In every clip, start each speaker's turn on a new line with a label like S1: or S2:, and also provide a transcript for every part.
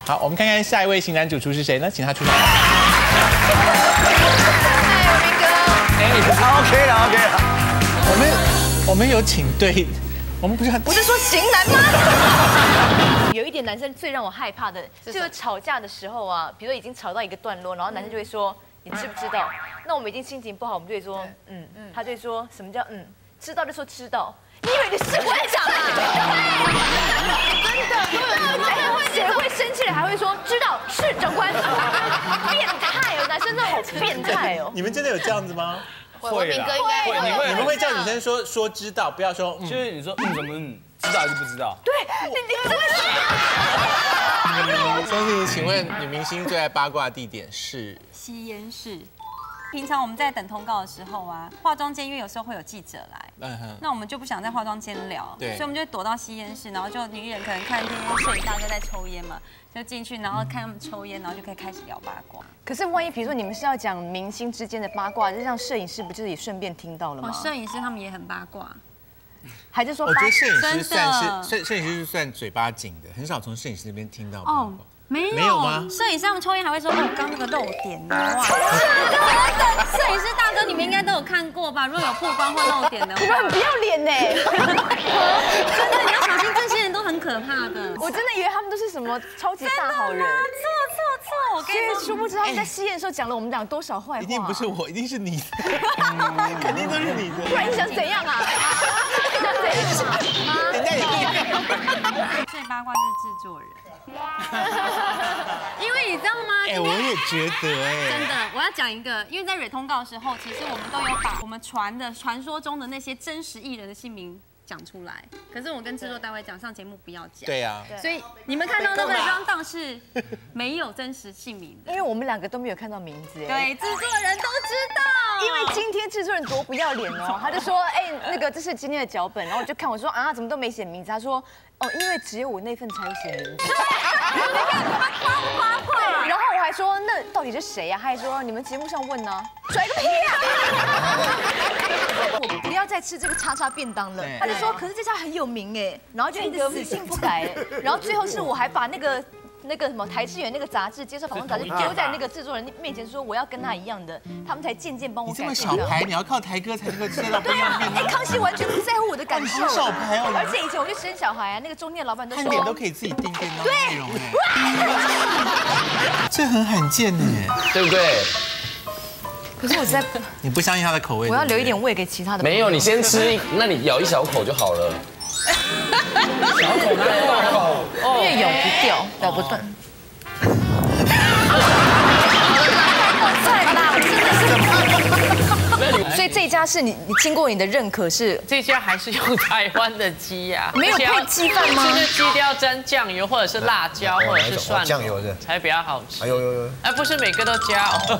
S1: 好，我们看看下一位型男主厨是谁呢？请他出场。
S2: 嗨，明哥。
S3: OK 了，OK 了。
S1: 我们有请对，我们不是
S2: 不是说型男吗？有一点男生最让我害怕的，就是吵架的时候啊，比如说已经吵到一个段落，然后男生就会说。你知不知道？那我们已经心情不好，我们就会说，他就会说什么叫知道就说知道。你以为你是会长啊？真的，谁会生气了还会说知道是长官？变态哦，男生真的好变态哦。
S1: 你们真的有这样子吗？
S4: 会啦，
S1: 你们会叫女生说知道，不要说
S4: 就是你说怎么知道还是不知道？
S2: 对，你真的是。
S1: 相信，请问女明星最爱八卦地点是
S5: 吸烟室。平常我们在等通告的时候啊，化妆间因为有时候会有记者来，那我们就不想在化妆间聊，所以我们就躲到吸烟室，然后就女艺人可能看听摄影大哥在抽烟嘛，就进去，然后看他们抽烟，然后就可以开始聊八卦。
S2: 可是万一比如说你们是要讲明星之间的八卦，就让摄影师不就是也顺便听到了吗？
S5: 摄影师他们也很八卦。
S2: 还是说，
S1: 我觉得摄影师摄影师是算嘴巴紧的，很少从摄影师那边听到八卦。
S5: 没有吗？摄影师他们抽烟还会说哦，刚那个漏点哇！摄影师大哥，你们应该都有看过吧？如果有曝光或漏点的话，
S2: 你们很不要脸呢！
S5: 真的，你要小心，这些人都很可怕的。
S2: 我真的以为他们都是什么超级大好人。
S5: 错！我跟你说，
S2: 殊不知他们在吸烟的时候讲了我们俩多少坏话。
S1: 一定不是我，一定是你，肯定都是你的。
S2: 不然你想怎样啊？
S1: 人家也可以。
S5: 最八卦就是制作人。因为你知道吗？
S1: 我也觉得
S5: 真的，我要讲一个，因为在蕊通告的时候，其实我们都有把我们传说中的那些真实艺人的姓名讲出来，可是我跟制作单位讲上节目不要讲。
S1: 对呀。
S5: 所以你们看到那个装档是没有真实姓名的，
S2: 因为我们两个都没有看到名字。
S5: 对，制作人都知道。
S2: 因为今天制作人多不要脸哦，他就说，那个这是今天的脚本，然后我就看我说啊，怎么都没写名字？他说，哦，因为只有我那份才有写名字。对，然后我还说，那到底是谁呀？他还说，你们节目上问呢，拽个屁呀！我不要再吃这个叉叉便当了。他就说，可是这家很有名哎，然后就一直死性不改，然后最后是我还把那个什么台志远那个杂志接受访问杂志丢在那个制作人面前，说我要跟他一样的，他们才渐渐帮我改。
S1: 你这么小牌，你要靠台哥才能够吃到便当面。
S2: 康熙完全不在乎我的感受。
S1: 小牌哦，
S2: 而且以前我去生小孩啊，那个中店老板都说，
S1: 看脸都可以自己定便当内容这很罕见呢，
S4: 对不对？
S2: 可是我实在，
S1: 你不相信他的口味，
S2: 我要留一点胃给其他的。
S4: 没有，你先吃，那你咬一小口就好了。小口哪有大口？
S2: 越咬不掉，咬不断。所以这家是你经过你的认可是？
S6: 这家还是用台湾的鸡呀，
S2: 没有配鸡饭吗？
S6: 就是鸡都要沾酱油或者是辣椒或者是蒜
S3: 酱油的
S6: 才比较好吃。
S3: 哎呦，
S6: 哎，不是每个都加哦。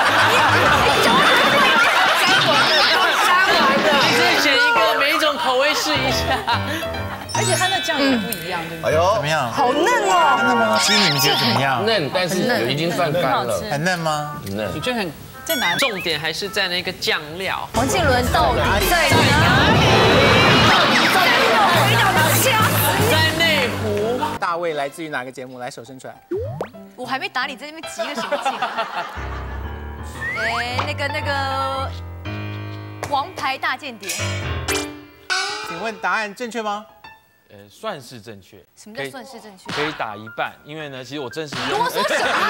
S6: 你可以选一个，每一种口味试一下。
S7: 而且它的酱油不一样，对不对？
S3: 哎呦，
S1: 怎么样？
S2: 好嫩哦！
S1: 真的吗？其实你们觉得怎么样？
S4: 嫩，但是已经算干了。
S1: 很嫩吗？
S4: 很嫩。
S6: 我觉得很
S7: 在哪里？
S6: 重点还是在那个酱料。
S2: 王靖伦到底在哪里？
S6: 在内湖。
S1: 大卫来自于哪个节目？来手伸出来。
S2: 我还没打你，在那边急个什么劲？那个王牌大间谍。
S1: 请问答案正确吗？
S8: 算是正确。
S2: 什么叫算是正确？
S8: 可以打一半，因为呢，其实我真实
S2: 啰嗦什么？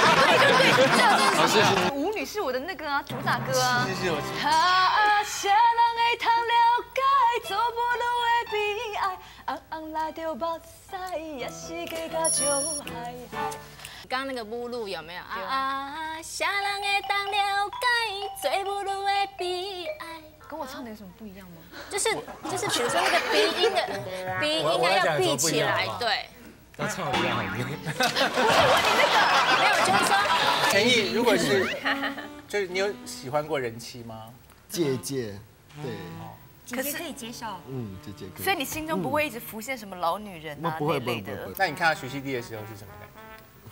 S8: 对，
S2: 舞女是我的那个啊，主打歌啊。
S1: 是我。
S2: 他谁人会通了解，做不落的悲哀，红红拉着目屎，也是加甲笑嗨嗨。
S9: 刚刚那个目录有没有啊？啥人会当了解，做不落的悲哀。
S2: 跟我唱的有什么不一样吗？
S9: 就是，比如说那个鼻音应该要闭起来，对。
S8: 他唱的比较好听。
S2: 不是问你那个，
S9: 没有，就是说。
S1: 陈毅，如果是，就是你有喜欢过人妻吗？
S3: 姐姐，对。
S5: 姐姐可以接受。
S3: 姐姐可以。
S2: 所以你心中不会一直浮现什么老女人啊那类的。
S1: 那你看到徐熙娣的时候是什么感觉？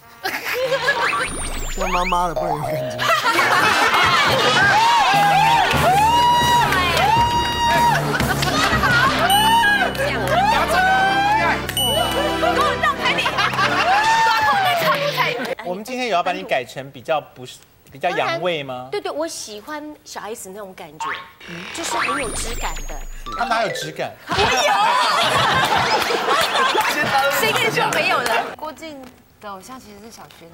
S3: 像妈妈的不能有感觉。
S2: 给我让开你！抓空那
S1: 我们今天有要把你改成比较洋味吗？
S10: 对，我喜欢小 S 那种感觉，就是很有质感的。
S1: 他哪有质感？
S2: 我有。谁跟你说没有的？郭靖的偶像其实是小轩。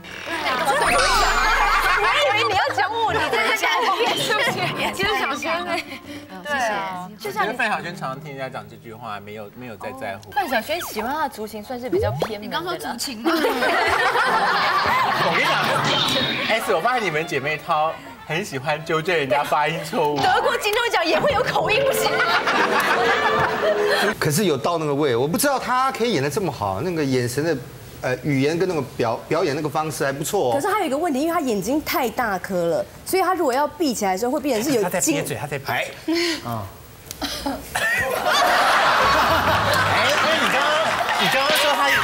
S2: 我还以为你要讲我，你在讲我，其实小轩呢？对啊，就像
S1: 范晓萱常常听人家讲这句话，没有在乎。
S2: 范晓萱喜欢她的族群算是比较偏。
S9: 你刚说族群吗？
S1: 我跟你讲 ，S， 我发现你们姐妹淘很喜欢纠正人家发音错误。
S2: 得过金钟奖也会有口音不行吗？
S11: 可是有到那个位，我不知道他可以演得这么好，那个眼神的。语言跟那个表演那个方式还不错哦。
S12: 可是他有一个问题，因为他眼睛太大颗了，所以他如果要闭起来的时候，会变成是有
S1: 他在憋嘴，他在排。啊。你刚刚说他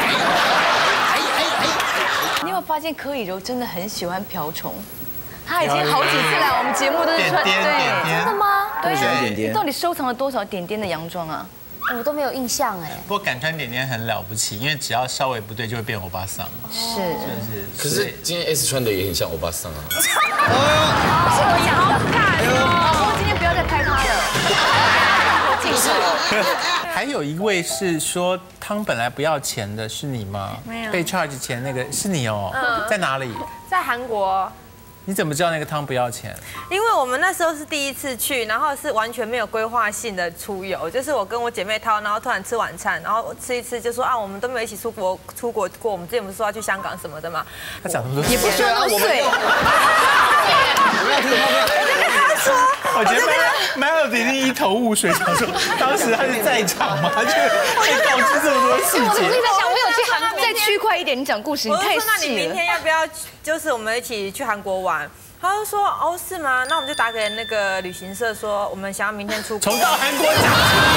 S2: 你有没有发现柯以柔真的很喜欢瓢虫？他已经好几次来我们节目都是穿对，真的吗？对，你到底收藏了多少点点的洋装啊？
S10: 我都没有印象哎。
S1: 不过敢穿点点很了不起，因为只要稍微不对就会变欧巴桑。
S2: 是，
S4: 可是今天 S 穿的也很像欧巴桑啊。
S2: 是我讲好看哦，不过今天不要再拍他了。近视。
S1: 还有一位是说汤本来不要钱的，是你吗？
S5: 没有。
S1: 被 charge 钱那个是你哦。在哪里？
S5: 在韩国。
S1: 你怎么知道那个汤不要钱？
S5: 因为我们那时候是第一次去，然后是完全没有规划性的出游，就是我跟我姐妹淘，然后突然吃晚餐，然后吃一吃就说啊，我们都没有一起出国过，我们之前不是说要去香港什么的吗？
S1: 他讲那么多，
S2: 也不说那么碎。
S1: 我觉得 Melody 一头雾水，想说当时他是在场吗？就会告知这么多细节。
S2: 我在想，我有去韩国，再区块一点，你讲故事，你太细了。
S5: 那你明天要不要就是我们一起去韩国玩？他就说哦是吗？那我们就打给那个旅行社说，我们想要明天出国。
S1: 重到韩国讲。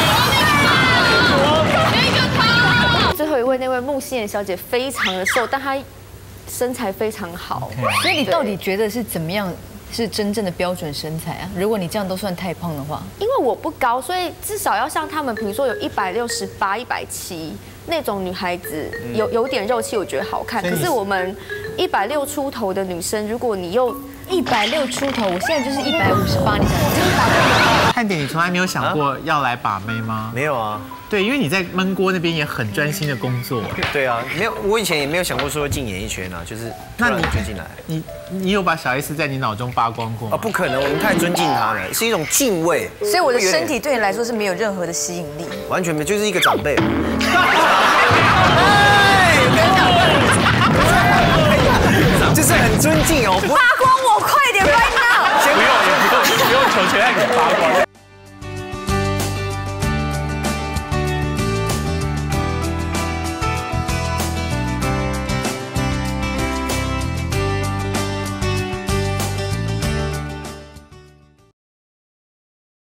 S10: 最后一位那位穆欣妍小姐非常的瘦，但她身材非常好。
S2: 所以你到底觉得是怎么样？是真正的标准身材啊！如果你这样都算太胖的话，
S10: 因为我不高，所以至少要像他们，比如说有168、170那种女孩子，有点肉气，我觉得好看。可是我们160出头的女生，如果你又
S2: 160出头，我现在就是158，你想
S1: 汉典，你从来没有想过要来把妹吗？
S3: 没有啊。
S1: 对，因为你在焖锅那边也很专心的工作。
S3: 对啊，没有，我以前也没有想过说进演艺圈啊，就是那你就进来。
S1: 你有把小 S 在你脑中扒光过吗？
S3: 不可能，我们太尊敬她了，是一种敬畏。
S12: 所以我的身体对你来说是没有任何的吸引力，
S3: 完全没有，就是一个长辈。就是很尊敬哦，
S12: 扒光